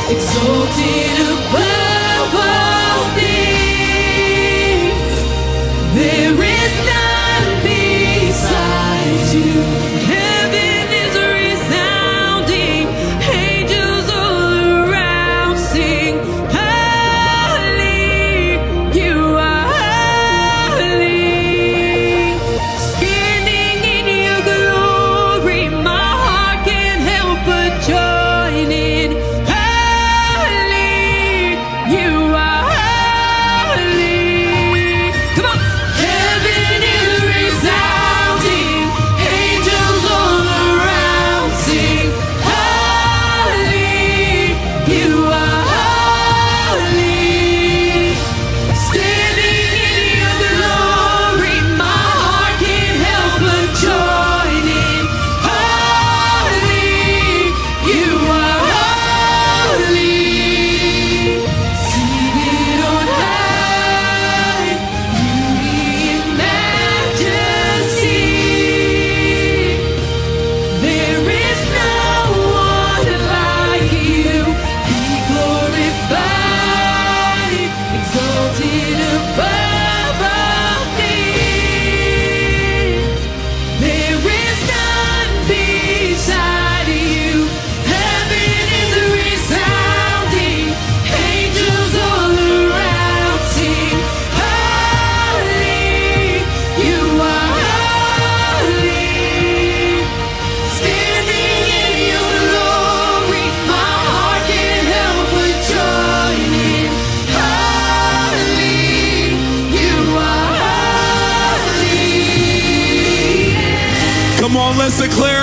exalted above all things. There is none beside you. Heaven is resounding, angels all around sing, holy, you are holy. Standing in your glory, my heart can't help but join in. Holy, you are holy. Come on. Heaven is resounding, angels all around sing, holy, you are holy. Standing in your glory, my heart can't help but join in. Holy, you are holy. Seated on high, beauty and majesty. There is no one like you. Be glorified, exalted above all things. There is none beside you. Heaven is resounding, angels all around sing, holy, you are holy. Standing in your glory, my heart can't help but join in. Holy, you are holy. Come on, let's declare